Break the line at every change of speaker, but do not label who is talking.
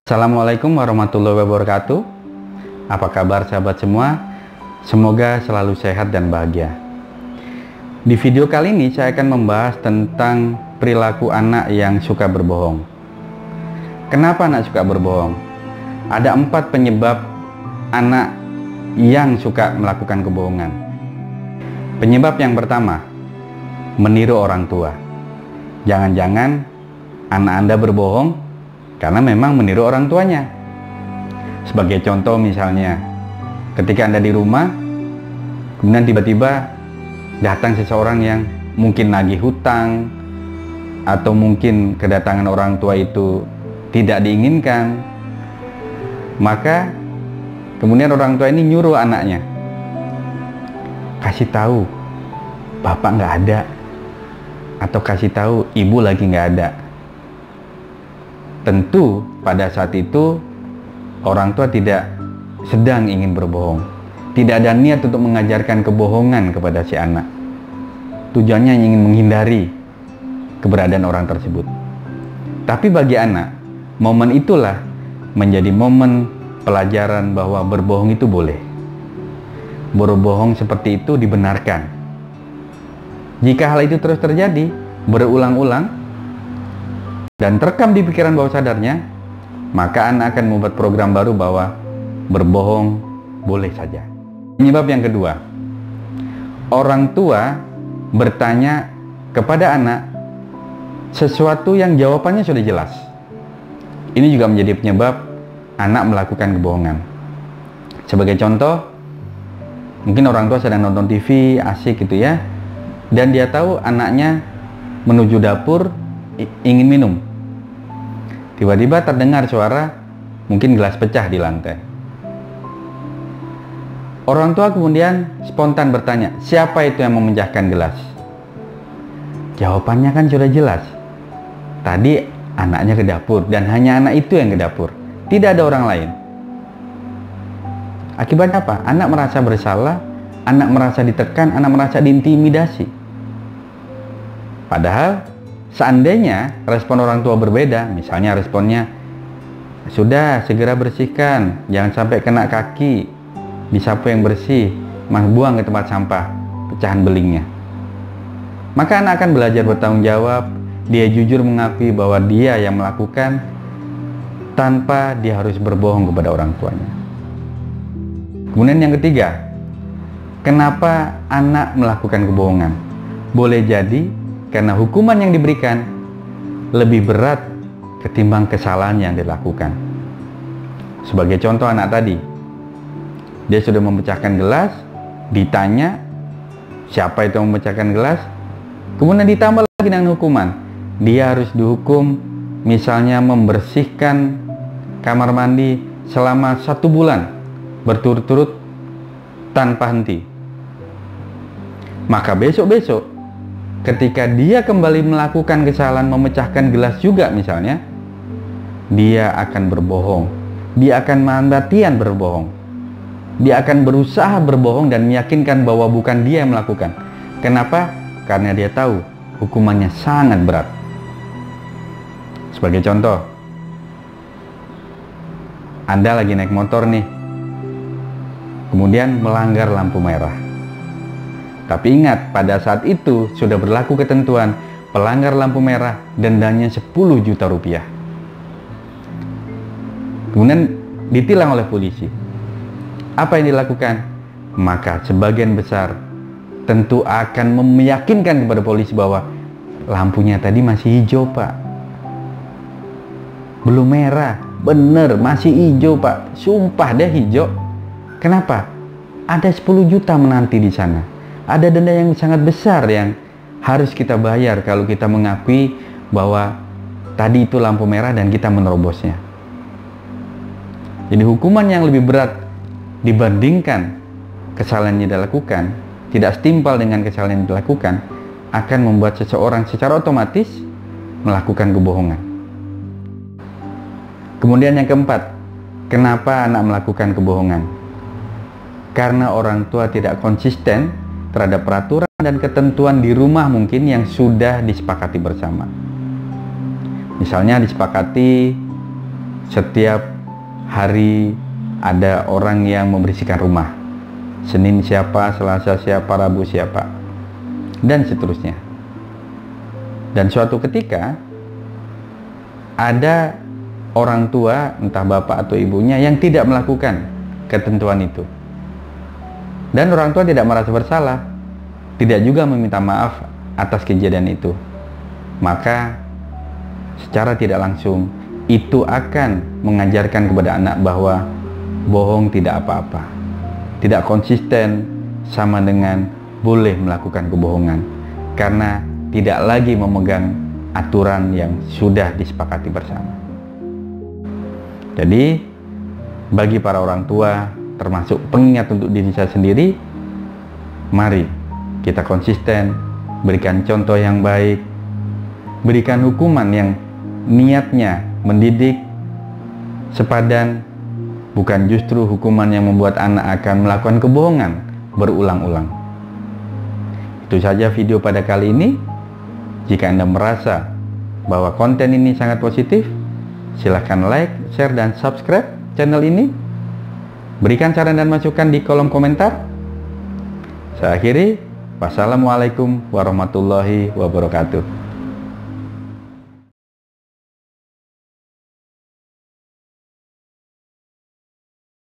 Assalamualaikum warahmatullahi wabarakatuh. Apa kabar sahabat semua? Semoga selalu sehat dan bahagia. Di video kali ini saya akan membahas tentang perilaku anak yang suka berbohong. Kenapa anak suka berbohong? Ada 4 penyebab anak yang suka melakukan kebohongan. Penyebab yang pertama, meniru orang tua. Jangan-jangan anak Anda berbohong karena memang meniru orang tuanya. Sebagai contoh misalnya, ketika Anda di rumah, kemudian tiba-tiba datang seseorang yang mungkin nagih hutang, atau mungkin kedatangan orang tua itu tidak diinginkan, maka kemudian orang tua ini nyuruh anaknya, kasih tahu bapak nggak ada, atau kasih tahu ibu lagi nggak ada. Tentu pada saat itu orang tua tidak sedang ingin berbohong, tidak ada niat untuk mengajarkan kebohongan kepada si anak. Tujuannya ingin menghindari keberadaan orang tersebut. Tapi bagi anak, momen itulah menjadi momen pelajaran bahwa berbohong itu boleh. Berbohong seperti itu dibenarkan. Jika hal itu terus terjadi berulang-ulang dan terekam di pikiran bawah sadarnya, maka anak akan membuat program baru bahwa berbohong boleh saja. Penyebab yang kedua, orang tua bertanya kepada anak sesuatu yang jawabannya sudah jelas. Ini juga menjadi penyebab anak melakukan kebohongan. Sebagai contoh, mungkin orang tua sedang nonton TV asik gitu ya, dan dia tahu anaknya menuju dapur ingin minum. Tiba-tiba terdengar suara mungkin gelas pecah di lantai. Orang tua kemudian spontan bertanya, siapa itu yang memecahkan gelas? Jawabannya kan sudah jelas. Tadi anaknya ke dapur dan hanya anak itu yang ke dapur, tidak ada orang lain. Akibatnya apa? Anak merasa bersalah, anak merasa ditekan, anak merasa diintimidasi. Padahal seandainya respon orang tua berbeda, misalnya responnya, sudah segera bersihkan, jangan sampai kena kaki, disapu yang bersih, mas buang ke tempat sampah, pecahan belingnya. Maka anak akan belajar bertanggung jawab, dia jujur mengakui bahwa dia yang melakukan tanpa dia harus berbohong kepada orang tuanya. Kemudian yang ketiga, kenapa anak melakukan kebohongan? Boleh jadi karena hukuman yang diberikan lebih berat ketimbang kesalahan yang dilakukan. Sebagai contoh anak tadi, dia sudah memecahkan gelas, ditanya siapa itu yang memecahkan gelas, kemudian ditambah lagi dengan hukuman. Dia harus dihukum misalnya membersihkan kamar mandi selama 1 bulan berturut-turut tanpa henti. Maka besok-besok ketika dia kembali melakukan kesalahan memecahkan gelas juga misalnya, dia akan berbohong. Dia akan mati-matian berbohong. Dia akan berusaha berbohong dan meyakinkan bahwa bukan dia yang melakukan. Kenapa? Karena dia tahu hukumannya sangat berat. Sebagai contoh, Anda lagi naik motor nih, kemudian melanggar lampu merah. Tapi ingat, pada saat itu sudah berlaku ketentuan pelanggar lampu merah dendanya 10 juta rupiah. Kemudian ditilang oleh polisi. Apa yang dilakukan? Maka sebagian besar tentu akan meyakinkan kepada polisi bahwa lampunya tadi masih hijau pak, belum merah. Bener, masih hijau pak, sumpah deh hijau. Kenapa? Ada 10 juta menanti di sana. Ada denda yang sangat besar yang harus kita bayar kalau kita mengakui bahwa tadi itu lampu merah dan kita menerobosnya. Jadi hukuman yang lebih berat dibandingkan kesalahan yang dilakukan, tidak setimpal dengan kesalahan yang dilakukan, akan membuat seseorang secara otomatis melakukan kebohongan. Kemudian yang keempat, kenapa anak melakukan kebohongan? Karena orang tua tidak konsisten terhadap peraturan dan ketentuan di rumah mungkin yang sudah disepakati bersama. Misalnya disepakati setiap hari ada orang yang membersihkan rumah. Senin siapa, Selasa siapa, Rabu siapa, dan seterusnya. Dan suatu ketika ada orang tua, entah bapak atau ibunya, yang tidak melakukan ketentuan itu. Dan orang tua tidak merasa bersalah, tidak juga meminta maaf atas kejadian itu. Maka secara tidak langsung itu akan mengajarkan kepada anak bahwa bohong tidak apa-apa. Tidak konsisten sama dengan boleh melakukan kebohongan, karena tidak lagi memegang aturan yang sudah disepakati bersama. Jadi bagi para orang tua, termasuk pengingat untuk diri saya sendiri, mari kita konsisten, berikan contoh yang baik, berikan hukuman yang niatnya mendidik, sepadan, bukan justru hukuman yang membuat anak akan melakukan kebohongan berulang-ulang. Itu saja video pada kali ini. Jika Anda merasa bahwa konten ini sangat positif, silahkan like, share, dan subscribe channel ini. Berikan saran dan masukan di kolom komentar. Saya akhiri. Wassalamualaikum warahmatullahi wabarakatuh.